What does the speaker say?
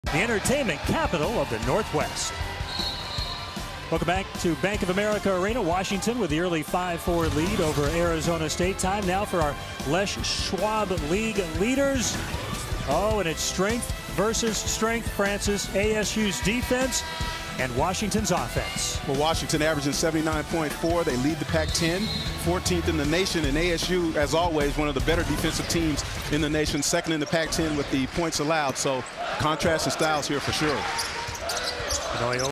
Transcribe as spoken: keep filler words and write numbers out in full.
the entertainment capital of the Northwest. Welcome back to Bank of America Arena, Washington, with the early five four lead over Arizona State. Time now for our Les Schwab League leaders. Oh, and it's strength versus strength, Francis. A S U's defense and Washington's offense. Well, Washington averaging seventy-nine point four. They lead the Pac ten, fourteenth in the nation. And A S U, as always, one of the better defensive teams in the nation, second in the Pac ten with the points allowed. So contrast in styles here for sure.